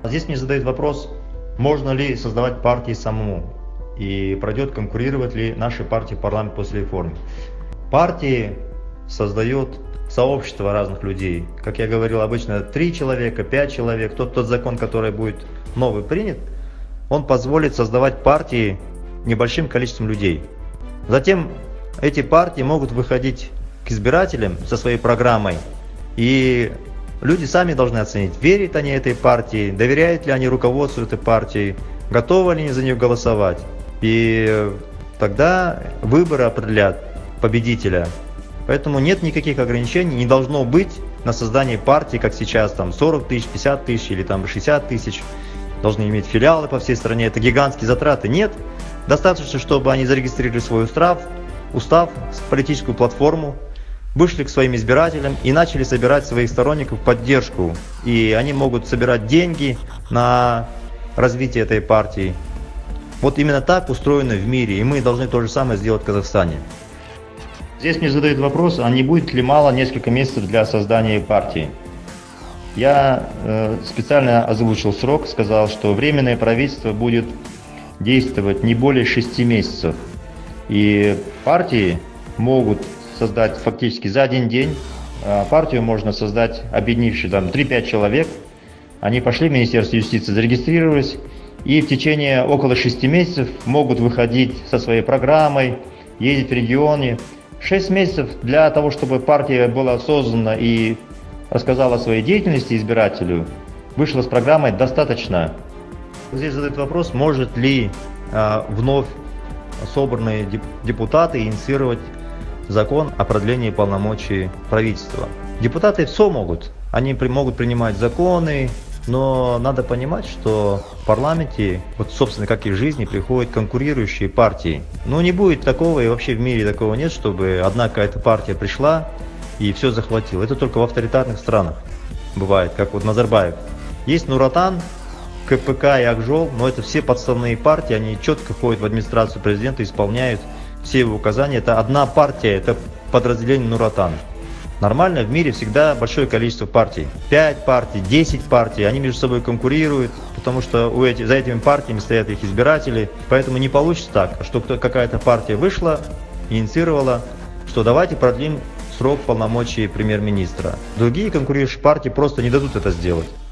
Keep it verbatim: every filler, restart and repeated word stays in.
Здесь мне задают вопрос, можно ли создавать партии самому и пройдет конкурировать ли наши партии в парламент после реформы. Партии создает сообщество разных людей. Как я говорил, обычно три человека, пять человек. Тот, тот закон, который будет новый принят, он позволит создавать партии небольшим количеством людей. Затем эти партии могут выходить к избирателям со своей программой, и люди сами должны оценить, верят они этой партии, доверяют ли они руководству этой партии, готовы ли они за нее голосовать. И тогда выборы определят победителя. Поэтому нет никаких ограничений, не должно быть на создание партии, как сейчас, там сорок тысяч, пятьдесят тысяч или там шестьдесят тысяч. Должны иметь филиалы по всей стране, это гигантские затраты. Нет, достаточно, чтобы они зарегистрировали свой устав, устав, политическую платформу, вышли к своим избирателям и начали собирать своих сторонников поддержку. И они могут собирать деньги на развитие этой партии. Вот именно так устроено в мире, и мы должны то же самое сделать в Казахстане. Здесь мне задают вопрос, а не будет ли мало несколько месяцев для создания партии? Я э, специально озвучил срок, сказал, что временное правительство будет действовать не более шести месяцев. И партии могут создать фактически за один день. Партию можно создать, объединившись там три-пять человек. Они пошли в Министерство юстиции, зарегистрировались и в течение около шести месяцев могут выходить со своей программой, ездить в регионы. Шесть месяцев для того, чтобы партия была создана и рассказала о своей деятельности избирателю, вышла с программой, достаточно. Здесь задают вопрос, может ли э, вновь собранные депутаты инициировать закон о продлении полномочий правительства. Депутаты все могут, они при, могут принимать законы, но надо понимать, что в парламенте, вот собственно как и в жизни, приходят конкурирующие партии. Но не будет такого, и вообще в мире такого нет, чтобы одна какая-то партия пришла и все захватила. Это только в авторитарных странах бывает, как вот Назарбаев. Есть Нур-Отан, КПК и Акжол, но это все подставные партии, они четко ходят в администрацию президента, исполняют все его указания. Это одна партия, это подразделение Нур-Отан. Нормально в мире всегда большое количество партий. пять партий, десять партий, они между собой конкурируют, потому что у эти, за этими партиями стоят их избиратели. Поэтому не получится так, что какая-то партия вышла, инициировала, что давайте продлим срок полномочий премьер-министра. Другие конкурирующие партии просто не дадут это сделать.